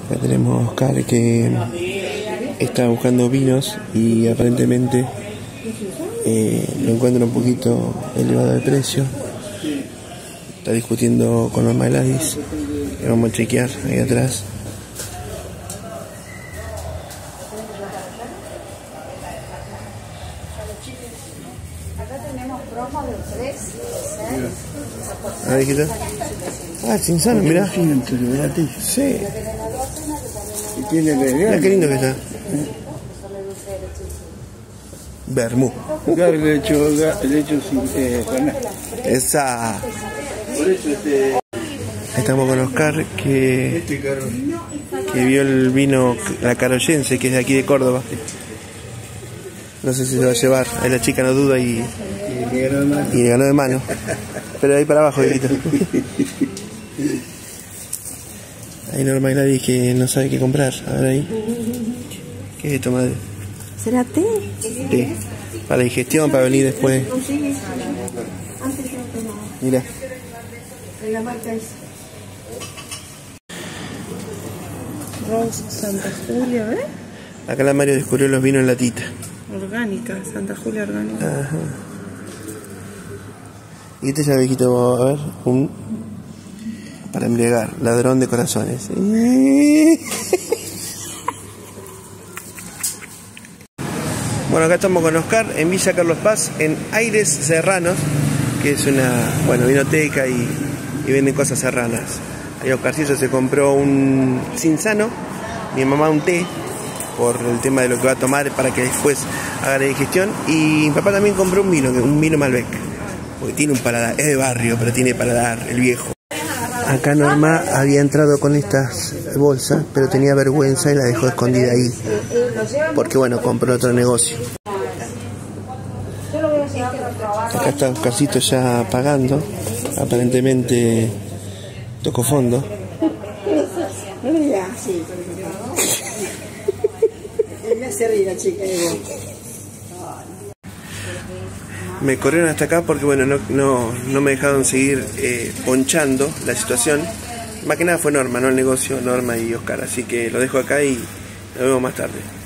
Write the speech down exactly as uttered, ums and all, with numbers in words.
Acá tenemos a Oscar que está buscando vinos y aparentemente eh, lo encuentra un poquito elevado de precio. Está discutiendo con Norma Gladys. Que vamos a chequear ahí atrás. Acá tenemos promo de tres, seis. Ah, hijita. Ah, Cinzano, mirá. Sí. Y tiene Mirá qué lindo que está. Vermú. Claro, le he hecho, le he hecho eh, Esa. por eso este. Estamos con Oscar que, Este carro. que vio el vino, la caroyense, que es de aquí de Córdoba. No sé si se va a llevar. Ahí la chica no duda y, Y le ganó de mano. y le ganó de mano. Pero ahí para abajo, Dieguito. Hay Norma Gladys que no sabe qué comprar. A ver ahí. ¿Qué es esto, madre? ¿Será té? Sí. Para la digestión, para venir después. Mira. La marca es Rose Santa Julia, ¿ves? Acá la Mario descubrió los vinos en latita. Orgánica, Santa Julia orgánica. Ajá. Y este ya viejito, a ver, un para embriagar, ladrón de corazones. Bueno, acá estamos con Oscar en Villa Carlos Paz, en Aires Serranos, que es una, bueno, vinoteca y, y venden cosas serranas. Ahí Oscarcillo se compró un Cinzano, mi mamá un té, por el tema de lo que va a tomar para que después haga la digestión, y mi papá también compró un vino, un vino Malbec, porque tiene un paladar, es de barrio, pero tiene paladar, el viejo. Acá Norma había entrado con estas bolsas, pero tenía vergüenza y la dejó escondida ahí, porque bueno, compró otro negocio. Acá está Oscarcito ya pagando, aparentemente tocó fondo. Me corrieron hasta acá porque bueno, no, no, no me dejaron seguir eh, ponchando la situación. Más que nada fue Norma, no el negocio, Norma y Oscar. Así que lo dejo acá y nos vemos más tarde.